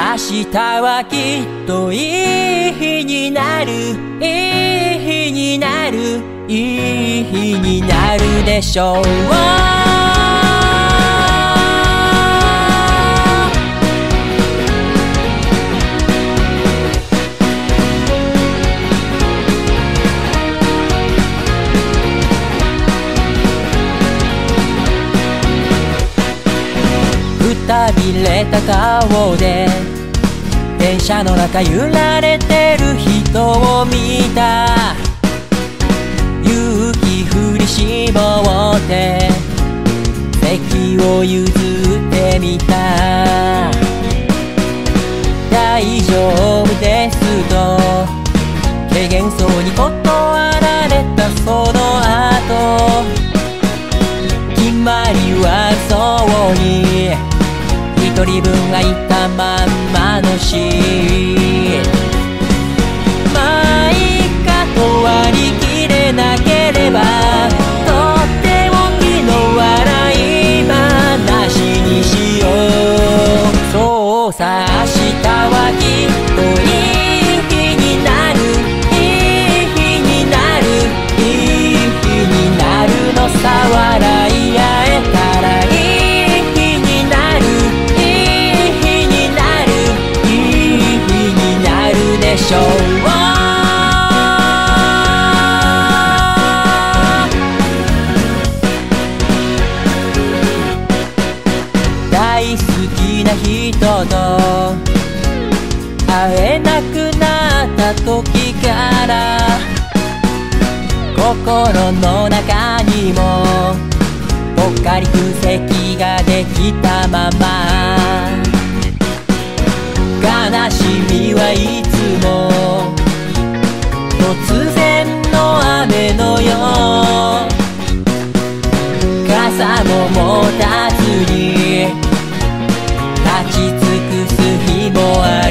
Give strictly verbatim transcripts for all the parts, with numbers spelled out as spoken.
日はきっといい日になる、いい日になる、いい日になるでしょう。くたびれた顔で電車の中揺られてる人を見た。勇気振り絞って席を譲ってみた。大丈夫ですと軽減そうに断られたその後、決まりはそうに一人分空いたまんまのシート。まあいいかと割り切れなければとっておきの笑い話にしよう。そうさ、明日はきっといい日になる、いい日になる、いい日になるのさ。笑い合えたらいいでしょう。大好きな人と会えなくなった時から心の中にもぽっかり空席ができたまま、悲しみはいつも突然の雨のよう。傘も持たずに立ち尽くす日もある。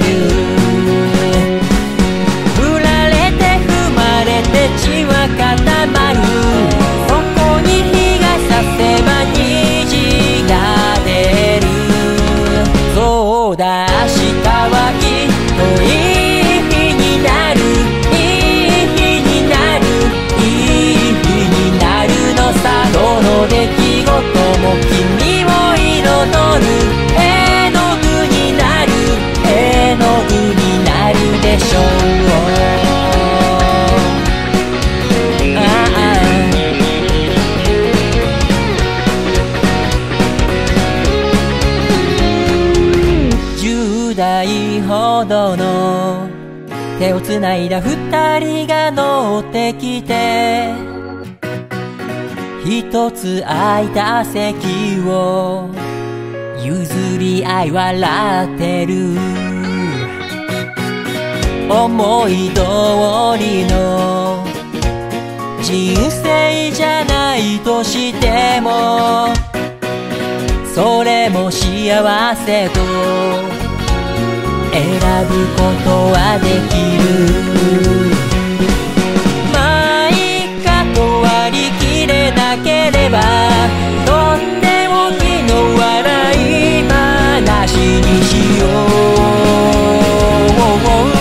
振られて踏まれて血は固まる。そこに日が差せば虹が出る。そうだ、明日はきっといい日になる、いい日になる、いい日になるのさ。どの出来事も君を彩る絵の具になる、絵の具になるでしょう。台ほどの手をつないだ二人が乗ってきて、一つ空いた席を譲り合い笑ってる。思い通りの人生じゃないとしても、それも幸せと選ぶことはできる。まあいいかと割り切れなければとっておきの笑い話にしよう。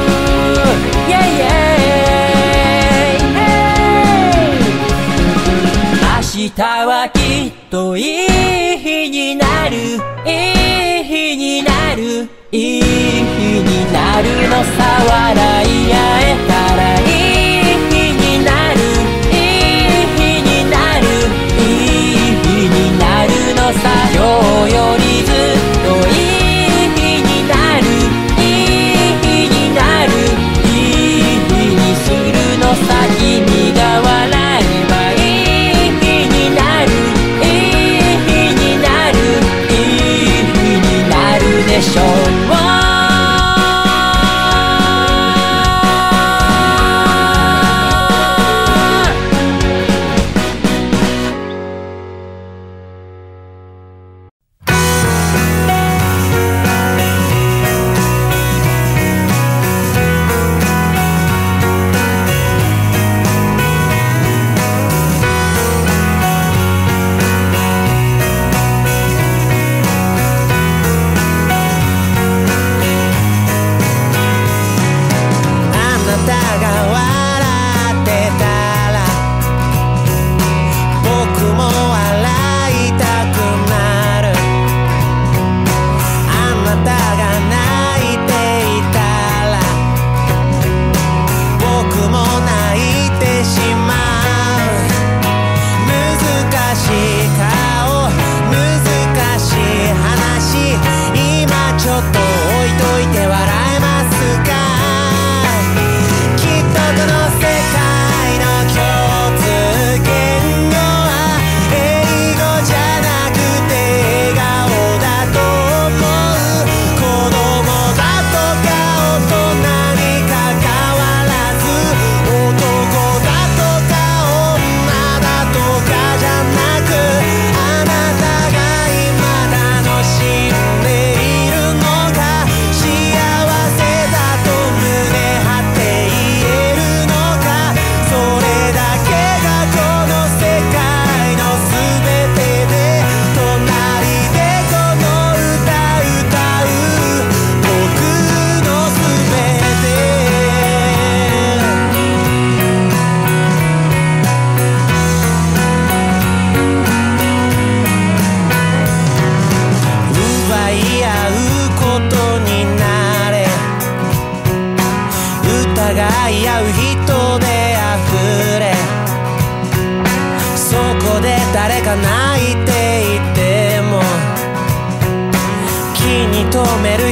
明日はきっといい日になる、いい日になる、いい日になるのさ。笑い合えたらいい日になる、いい日になる、いい日になるのさ。今日よりずっといい日になる、いい日になる、いい日にするのさ。君が笑えばいい日になる、いい日になる、いい日になるでしょう。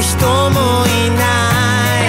人もいない。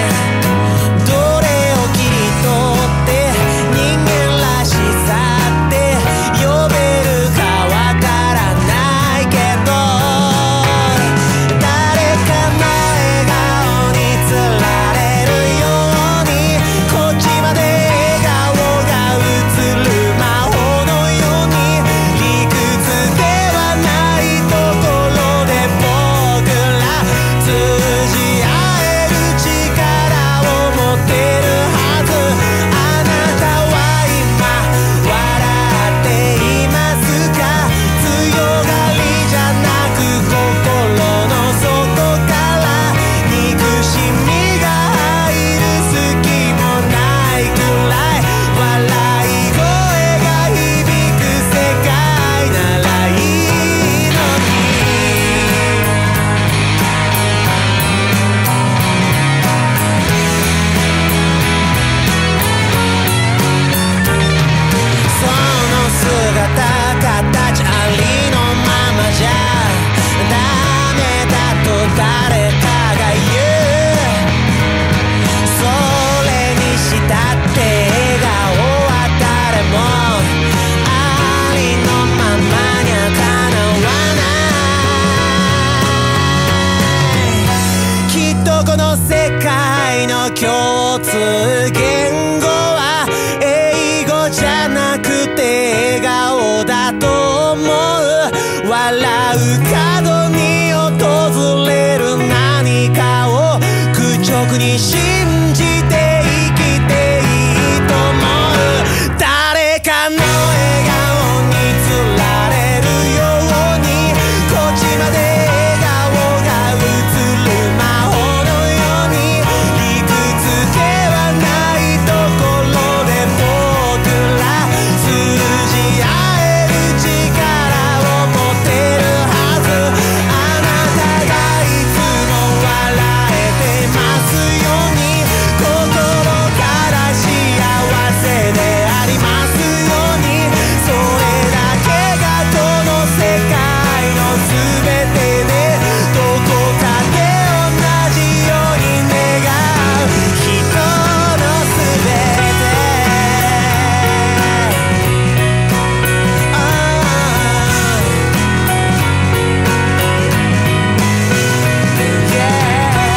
どれを切り取って人間らしさって呼べるかわからないけど、誰かの笑顔につられるようにこっちまで笑顔が映る魔法のように、理屈ではないところで僕ら通じ合える力を持ってるはず。あなたは今笑っていますか？強がりじゃなく心の底から憎しみが入る隙もないくらい、笑い声が響く世界ならいいのに。その姿形ありのままじゃダメだと誰かが言う。それにしたって笑顔は誰もありのままにゃかなわない。きっとこの世界の共通言語は英語じゃなくて笑顔だと思う。笑う角に訪れる何かを愚直に信じて生きていいと思う。誰かの笑顔につられるようにこっちまで笑顔が映る魔法のように、理屈ではないところで僕ら通じ合える力を持ってるはず。あなたがいつも笑えてますように、心から幸せでありますように。それだけがこの世界の全てで、どこかで同じように願う人の全て。ああ Yeah。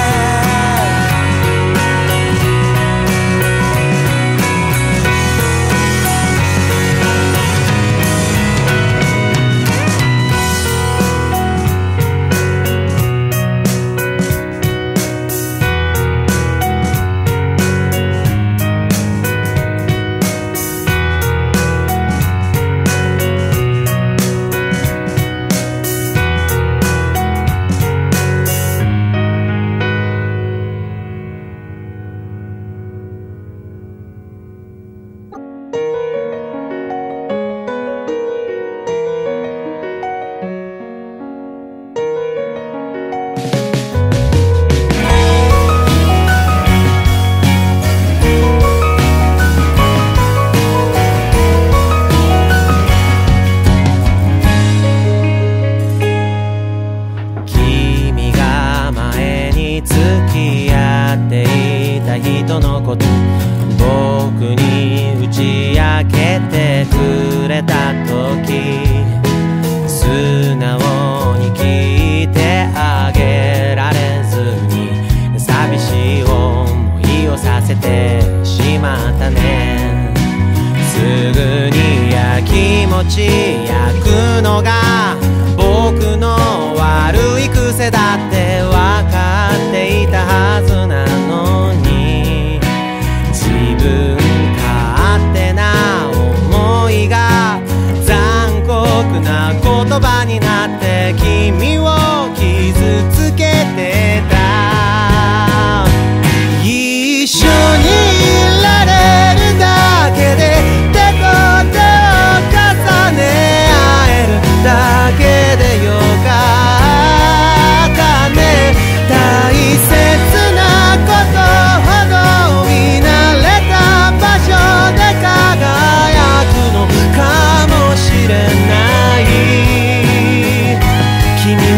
君が前に付き合っていた人のこと僕に打ち明けてくれた時、素直に聞いてあげられずに寂しい思いをさせてしまったね。すぐにやきもち焼くのが僕の悪い癖だって分かっていたはずなのに、自分勝手な思いが残酷な言葉になって君を傷つけてた。一緒にいられるだけで手と手を重ね合えるだけでよかったね。大切なことほど見慣れた場所で輝くのかもしれない。君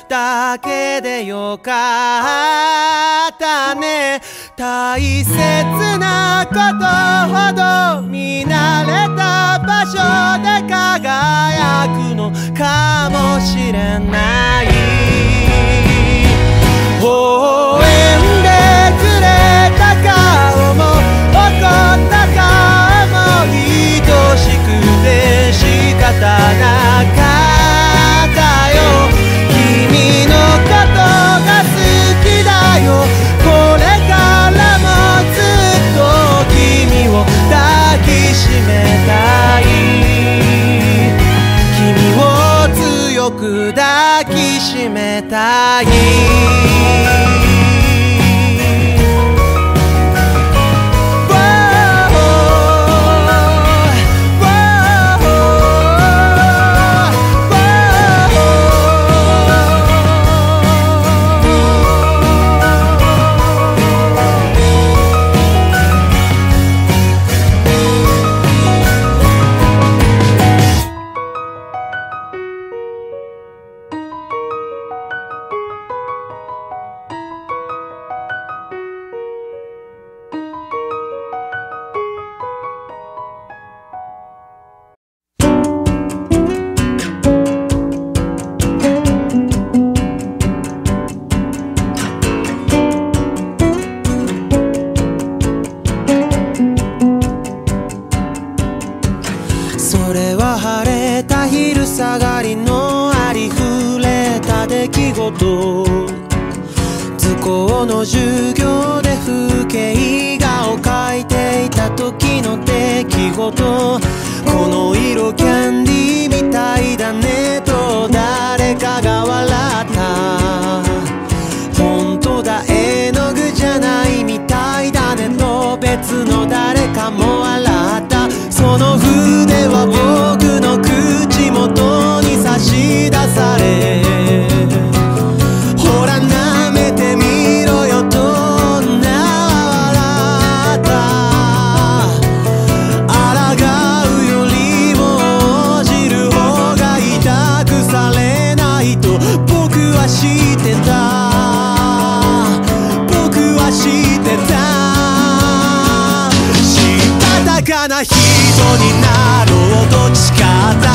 だけでよかったね。大切なことほど見慣れた場所で輝くのかもしれない。応援でくれた顔も怒った顔も愛しくて仕方なかったよ。君のことが好きだよ。これからもずっと君を抱きしめたい。君を強く抱きしめたい。図工の授業で風景画を描いていた時の出来事。この色キャンディーみたいだねと誰かが笑った。本当だ絵の具じゃないみたいだねと別の誰かも笑った。その筆は僕の口元に差し出され、ほら舐めてみろよと女は笑った。抗うよりも応じる方が痛くされないと僕は知ってた。僕は知ってた。したたかな人になろうと誓った。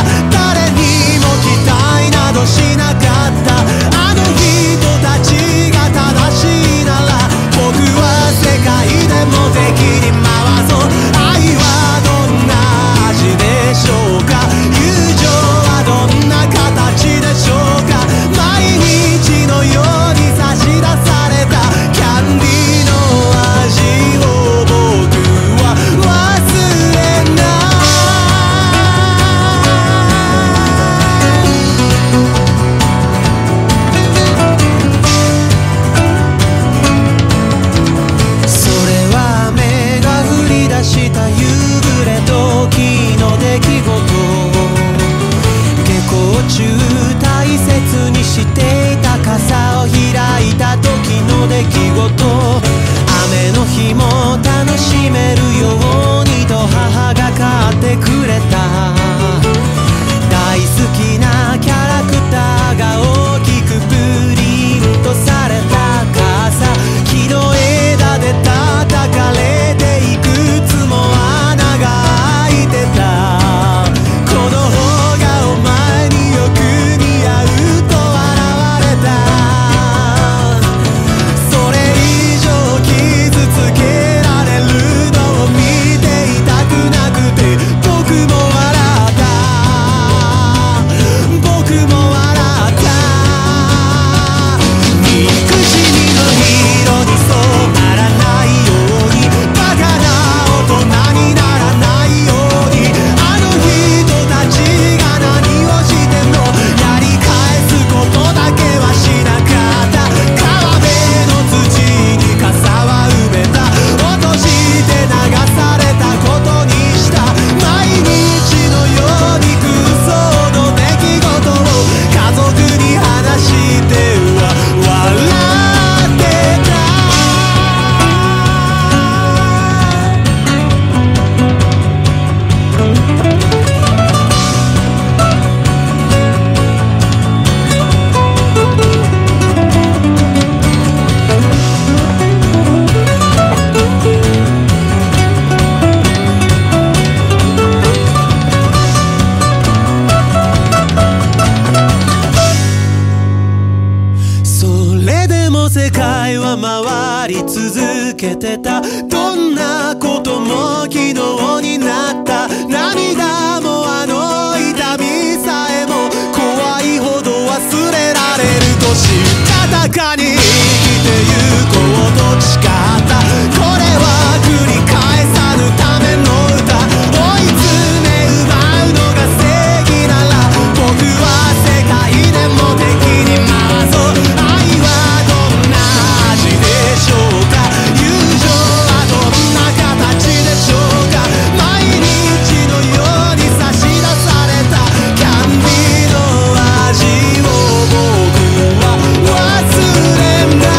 誰にも期待などしなかった。あの人たちが正しいなら僕は世界でも敵に回そう。愛はどんな味でしょうか。友情はどんな形でしょうか。毎日のように差し出されたキャンディーの味を僕は忘れない。それは雨が降り出した夕暮れ時の出来事。下校中大切にしていた傘を開いた時の出来事。雨の日も楽しめるようにと母が買ってくれた。大好きなキャラクターが大きくプリントされた傘。木の枝で叩かれていくつも穴が開いてた。この方がお前によく似合うと笑われた。それ以上傷つけられ世界は回り続けてた。どんなことも昨日になった。涙もあの痛みさえも怖いほど忘れられるとしたたかに生きてゆこうと誓った。これは繰り返さぬための歌。追い詰め奪うのが正義なら僕は世界でも敵に回そう。愛はどんな味でしょうか。友情はどんな形でしょうか。毎日のように差し出されたキャンディーの味を僕は忘れない。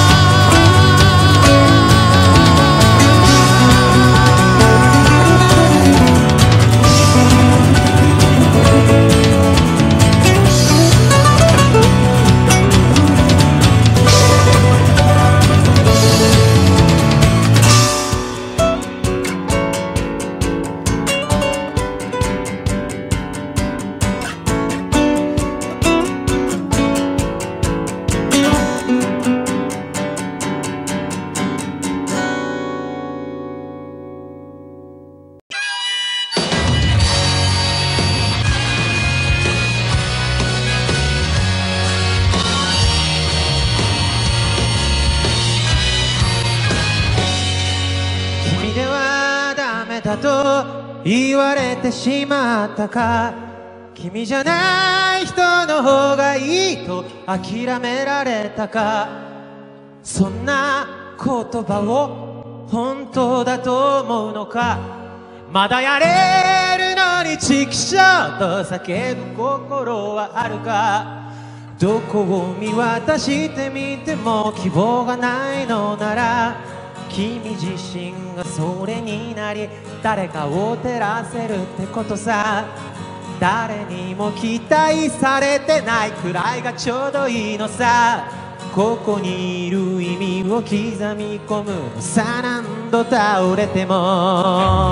言われてしまったか。君じゃない人の方がいいと諦められたか。そんな言葉を本当だと思うのか。まだやれるのにチキショーと叫ぶ心はあるか。どこを見渡してみても希望がないのなら君自身がそれになり誰かを照らせるってことさ。誰にも期待されてないくらいがちょうどいいのさ。ここにいる意味を刻み込むのさ。何度倒れても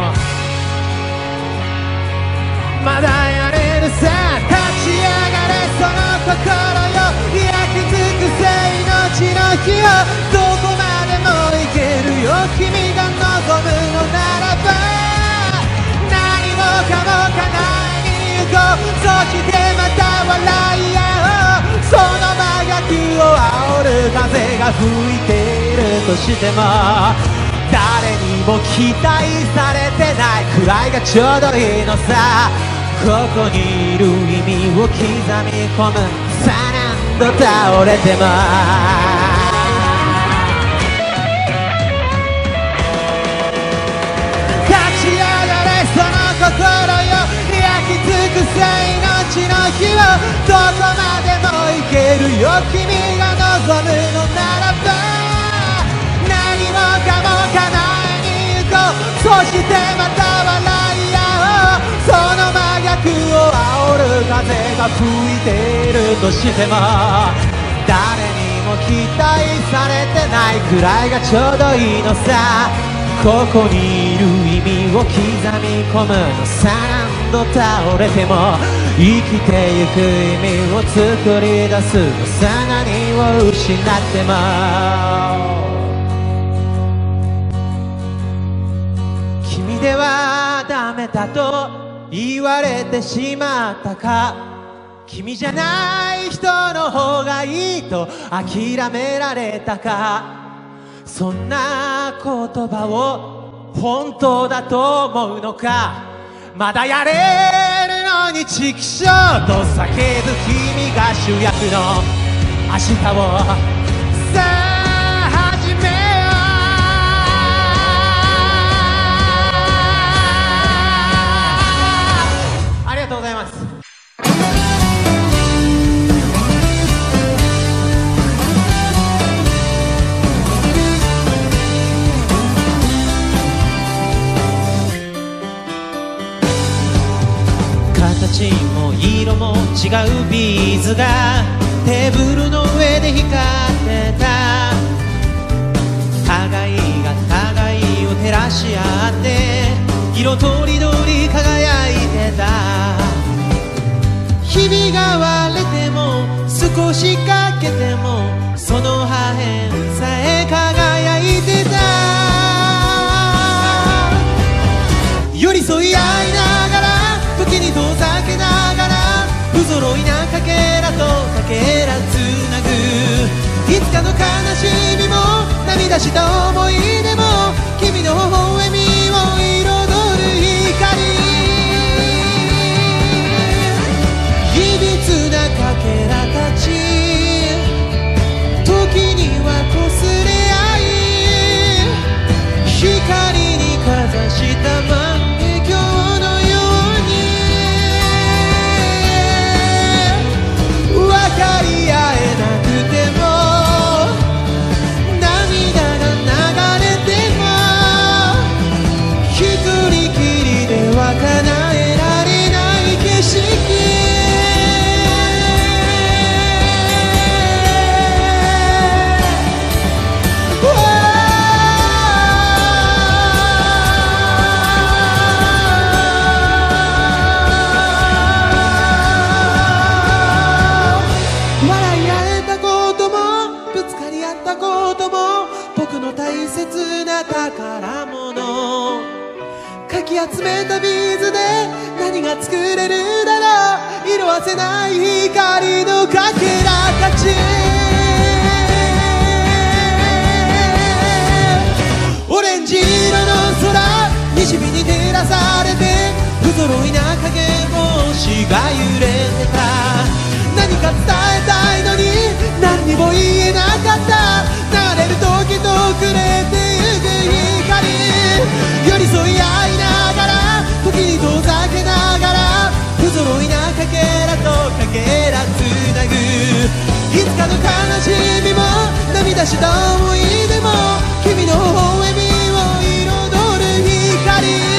まだやれるさ。立ち上がれその心よ。焼き尽くせ命の火を。どこまでもいけるよ君が望むのならば。何もかも叶えに行こう。そしてまた笑い合おう。その真逆を煽る風が吹いているとしても誰にも期待されてないくらいがちょうどいいのさ。ここにいる意味を刻み込むさ。何度倒れても心よ。焼き尽くせ命の火を。どこまでもいけるよ君が望むのならば。何もかも叶えに行こう。そしてまた笑い合おう。その真逆を煽る風が吹いているとしても誰にも期待されてないくらいがちょうどいいのさ。ここにいる意味を刻み込むのさ。何度倒れても生きてゆく意味を作り出すのさ。何を失っても君ではダメだと言われてしまったか。君じゃない人の方がいいと諦められたか。そんな言葉を本当だと思うのか。まだやれるのにチキショーと叫ぶ君が主役の明日をさあ始めよう。ありがとうございます。形も色も違うビーズがテーブルの上で光ってた。互いが互いを照らし合って色とりどり輝いてた。日々が割れても少しかけてもそのは涙した思い出も君の微笑みを彩る光、いびつなかけらたち、時にはこすれ合い、光にかざした万華鏡のように、分かり合えなくても涙が流れても、一人きりでは叶えられない景色、大切な宝物、かき集めたビーズで何が作れるだろう、色あせない光のかけらたち、オレンジ色の空、西日に照らされて不揃いな影星が揺れてた、何か伝えたいのに何にも言えなかった、流れる時とくれてゆく光、寄り添い合いながら時に遠ざけながら、不揃いなかけらとかけらつなぐ、いつかの悲しみも涙した思い出も君の微笑みを彩る光、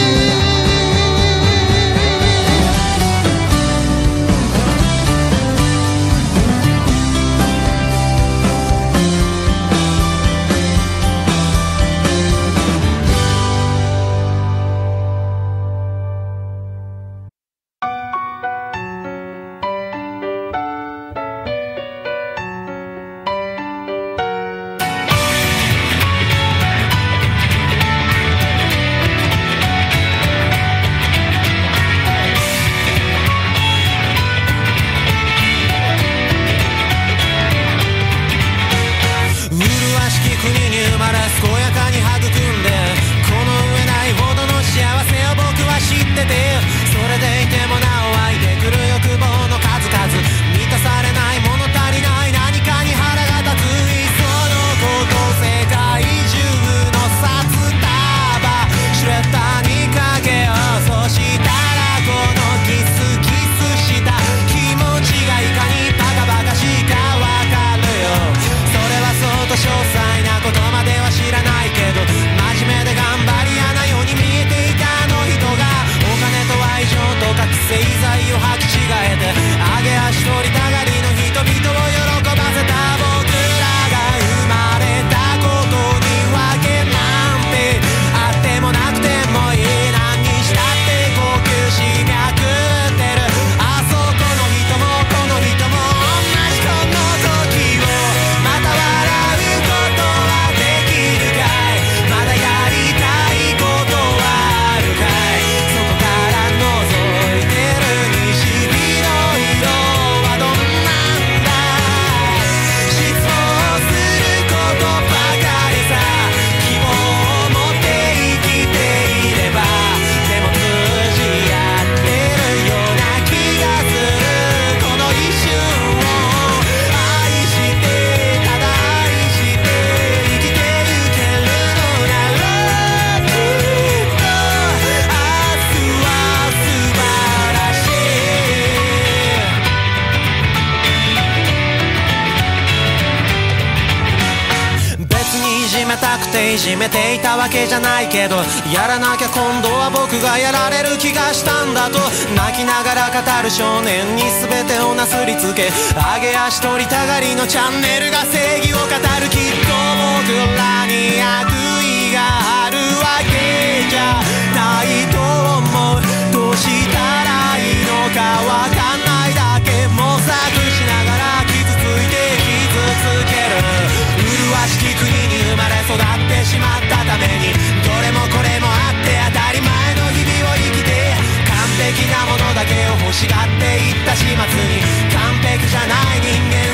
いじめていたわけじゃないけど、やらなきゃ今度は僕がやられる気がしたんだと、泣きながら語る少年に全てをなすりつけ、上げ足取りたがりのチャンネルが正義を語る。きっと僕らに悪意があるわけじゃないと思う。どうしたらいいのかわかんないだけ模索しながら傷ついて傷つける。麗しき国に生まれ育ってしまったために、どれもこれもあって当たり前の日々を生きて、完璧なものだけを欲しがっていった始末に、完璧じゃない人間